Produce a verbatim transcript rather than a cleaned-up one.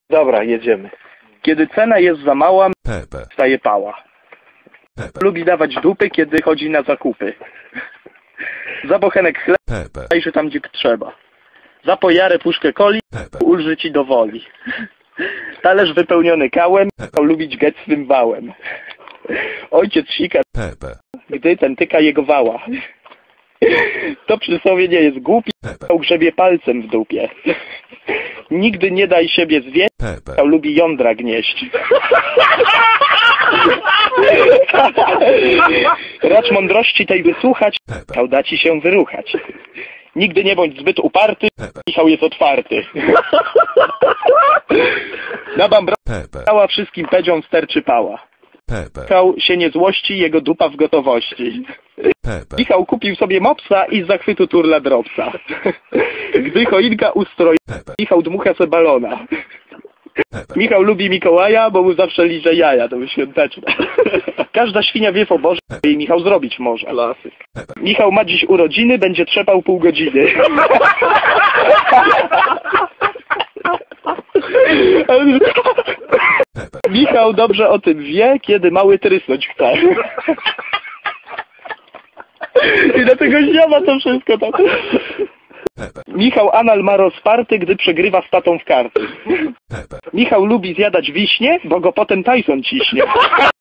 Dobra, jedziemy. Kiedy cena jest za mała, Pepe. staje pała. Pepe. Lubi dawać dupy, kiedy chodzi na zakupy. Za bochenek chleb, Pepe. zajrzy tam, gdzie trzeba. Za pojarę puszkę coli, Pepe. ulży ci do woli. Talerz wypełniony kałem, Pepe. lubić geć swym wałem. Ojciec sika, Pepe. gdy ten tyka jego wała. To przysłowie nie jest głupi, Pepe. grzebie palcem w dupie. Nigdy nie daj siebie zwieść, Pepe. lubi jądra gnieść. Racz mądrości tej wysłuchać, Pepe. da ci się wyruchać. Nigdy nie bądź zbyt uparty, Pepe. Michał jest otwarty. Na bambra Pepe. wszystkim pedziom sterczy pała. Pepe. Michał się nie złości, jego dupa w gotowości. Pepe. Michał kupił sobie mopsa i z zachwytu turla dropsa. Gdy choinka ustroi, Pepe. Michał dmucha se balona. Pepe. Michał lubi Mikołaja, bo mu zawsze liże jaja, to świąteczne. Każda świnia wie w oborze, co jej Michał zrobić może. Pepe. Michał ma dziś urodziny, będzie trzepał pół godziny. Pepe. Michał dobrze o tym wie, kiedy mały trysnąć chce. I dlatego zdziała to wszystko tam. Pepe. Michał anal ma rozparty, gdy przegrywa z tatą w karty. Pepe. Michał lubi zjadać wiśnie, bo go potem Tyson ciśnie.